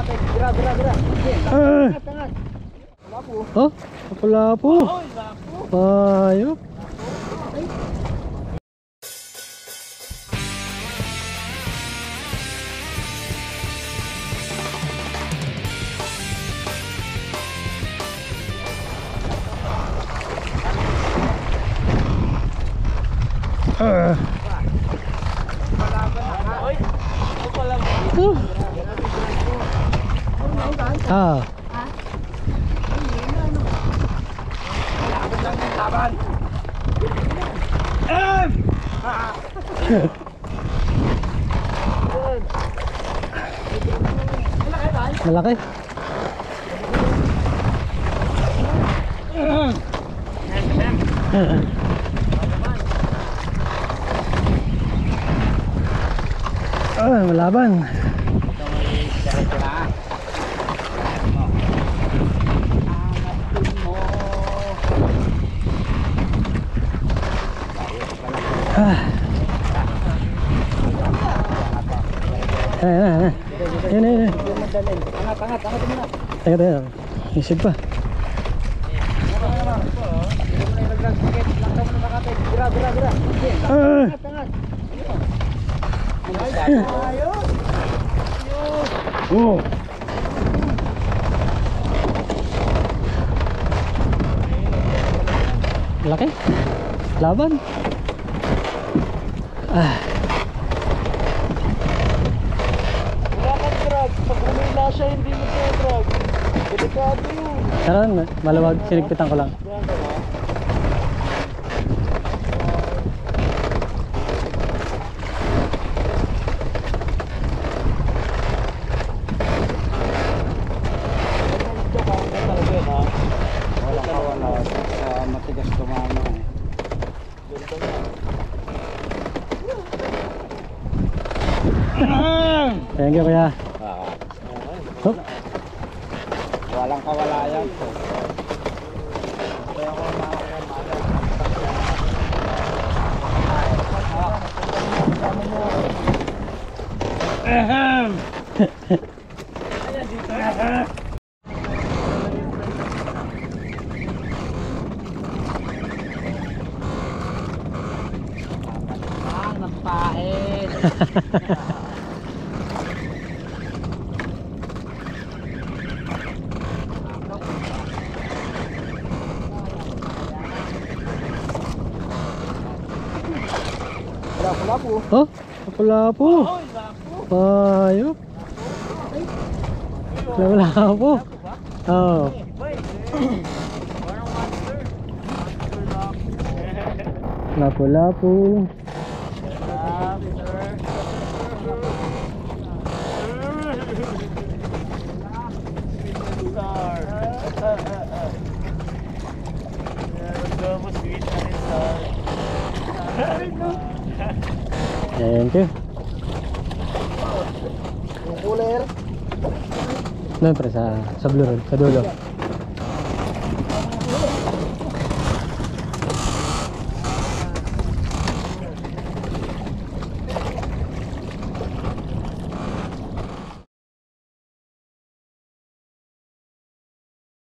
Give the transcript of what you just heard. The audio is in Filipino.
Oh, lapu-lapu. Ayop. Ah. Malaki. Malaban. Ini. Angat muna. Teka. Isig pa. Oh. Laki. Laban. Pag humila siya, hindi mo siya drag. Delikado yun. Karon, maluwag, sinigpitan ko lang. Wala. Matigas tumama. Thank you, kuya. Oh. Walang kawalayan. Nagpain. Lapu-lapu. Oh, lapu-lapu. Ayop. Lapu-lapu. Oh. Lapu-lapu. Thank you. Cooler. Doon pre sa blue road, sa dulo.